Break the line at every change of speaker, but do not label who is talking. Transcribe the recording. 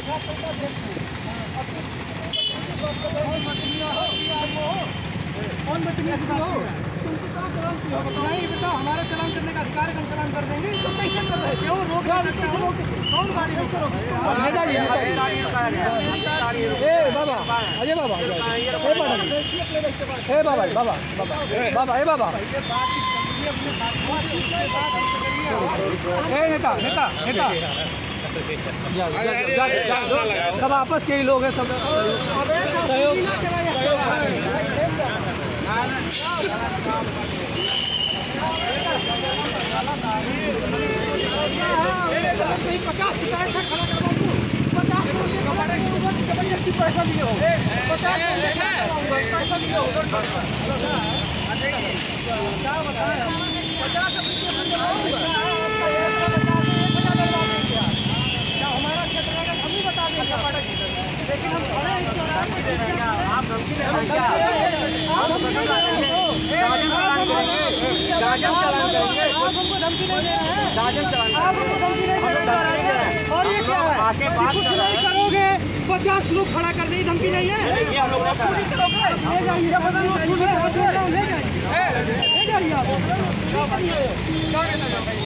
कौन बदतमीजी हो? नहीं बेटा, हमारा चलान करने का अधिकार है, हम चलान कर देंगे। तो कैसे कर रहे थे? वो रोक गाड़ी कौन गाड़ी रोक करो? बाबा अजय बाबा बाबा नेता नेता नेता सब आपस के ही लोग हैं, सब सहयोग। पैसा लिए हो, 50 लिए हो, क्या बताएं? 50 हमारा क्षेत्र है, हम ही बता देंगे, लेकिन हम खड़े हैं। आप धमकी और ये क्या है? कुछ नहीं करोगे, 50 लोग खड़ा करने की धमकी नहीं है। ले जाइए आप।